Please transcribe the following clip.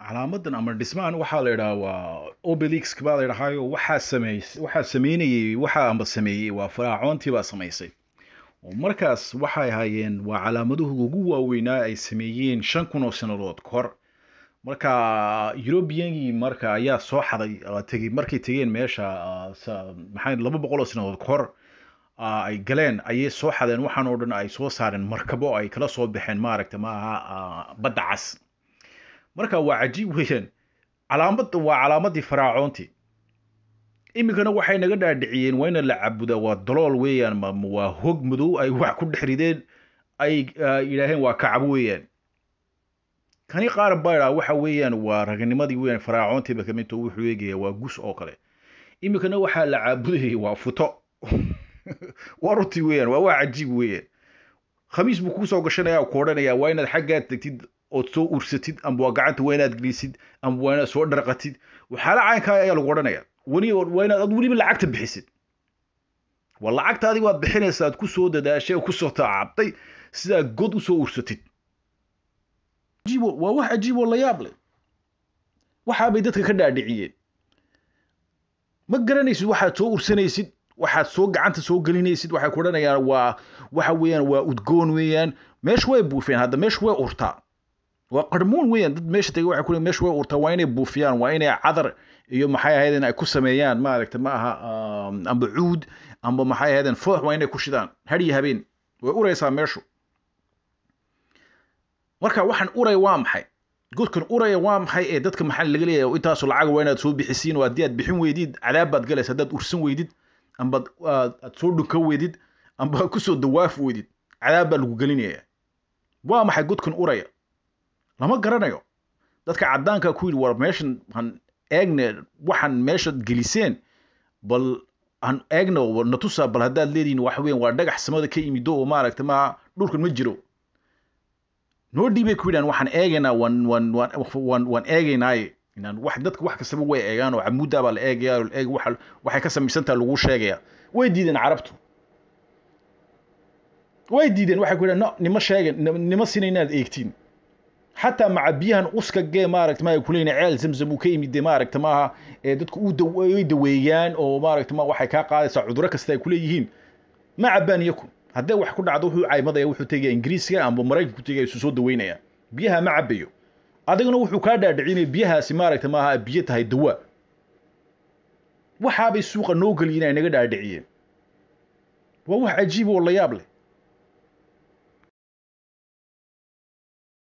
calaamadan ama dhismahan waxaa la yidhaha waa obelix baa la yidhahaayo waxaa sameynayay waxaa amba sameeyey waa faraacoontii baa samaysay oo markaas waxay ahaayeen waa calaamaduhu ugu waaweynaa ay sameeyeen 5,000 oo sanadood kahor marka European-gii marka ayaa soo xaday markay tegeen meesha maxay 200 oo sanadood kahor ay galeen ayay soo xadeen waxaan oo dhan ay soo saareen markabo ay kala soo baxeen maaragta maaha badda cas marka waa cajiib weeyaan waa calaamadii faraacoontii imikana waxay naga dhaadhiciyeen waa in la cabuda waa dalool weeyaan waa hog madow ay wax ku dhexrideen ay yidhaaheen waa kacab weeyaan kani qaar baa waxa weeyaan waa raganimadii weeyaan faraacoontii ba kamid wuxuu eegaya waa gus oo kale imikana waxa la caabudayay waa futo waruti weeyaan waa cajiib weeyaan khamiis buu ku soo gashanaya ku oranaya waa inaad xagga tagtid oo soo ursatid amba gacanta waa inaad gelisid amba waa inaad soo dharqatid waxa la caynka ayaa lagu oranaya waa inaad waliba lacagta bixisid waa lacagtaadii waad bixinaysaa aad ku soo dadaashay oo ku soo taacabtay sida god u soo ursatid waa wax cajiib oo la yaab leh waxa bay dadka ka dhaadhiciyeen ma garanaysid waxaad soo ursanaysid waxaad soo gacanta soo gelinaysid waxay ku oranayaan waxa weeyaan waa udgoon weeyaan meesh way buufeen hadda meesh way urtaa waa qarmoon weeyaan dad meesha tagay waxay ku leeyihiin meesh way urtaa waa inay buufiyaan waa inay cadar iyo maxay ahaydeen ay ku sameeyaan maaragtay ma aha amba cuud amba maxay ahaydeen foox waa inay ku shidaan hadii habeen way uraysaa meeshu marka waxaan uray waa maxay godkan uraya waa maxay ee dadka maxaa laga leeyahay intaas lacag waa inaad soo bixisiin oo hadii aad bixin weydid cadaab baad galaysaa haddaad ursan weydid amba aad soo dhunka weydid amba ku soo dawaaf weydid cadaab baa lagu gelinaya waa maxay godkan uraya lama garanayo dadka cadaanka ku yiri war meeshan han eegne waxan meesha geliseen bal han eegno natusa bal hadaad leediin wax weyn waa dhagax samada ka yimido oo maaragtay ma dhulkan ma jiro noo dhiibay ku yiraan waxaan eegaynaa wan eegaynaa inaan wax dadka wax kasta way eegaan oo camuda baa la eegayaa waxay ka samaysantaa lagu sheegaya way diideen carabtu way diideen waxay ku yiraan nima sheegeen nima sinaynaad eegtiin حتى مع بيهن أسكا جاي ماركت ما يقولين عيال زمزم وكيم دي ماركت معها دتك دويان أو ماركت ما واحد كقاعد سعودرك استيقوليهين مع بان يكون هذا واحد كنا عضوه عاي ماذا يوحو تيجي إنجليزي أم بمراجع تيجي سود دوينيا بيها مع بيو هذا كنا وحو كذا دعيني بيها سماركت معها بيتها الدواء وحاب السوق النوقل ينا نقدر دعيه وهو عجيب والله يابله